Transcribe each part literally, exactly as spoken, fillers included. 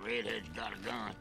redhead's got a gun.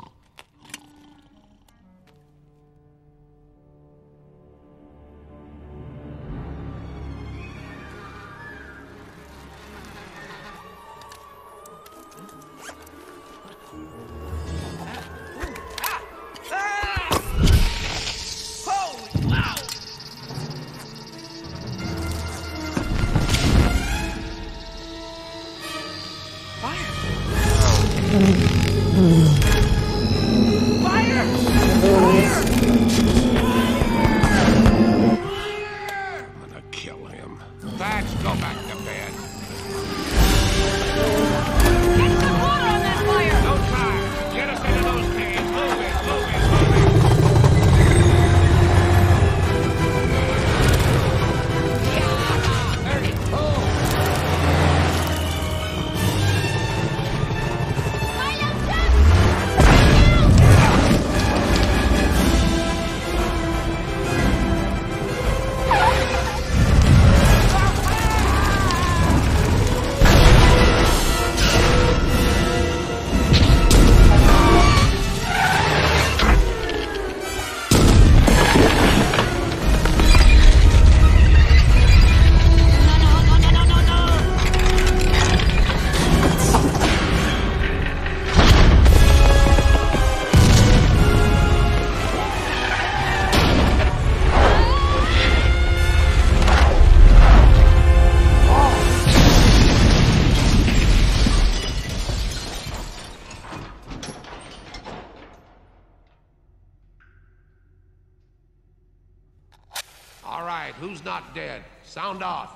All right, who's not dead? Sound off.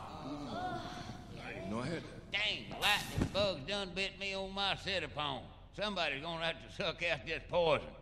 Go ahead. Dang, lightning bugs done bit me on my set upon. Somebody's gonna have to suck out this poison.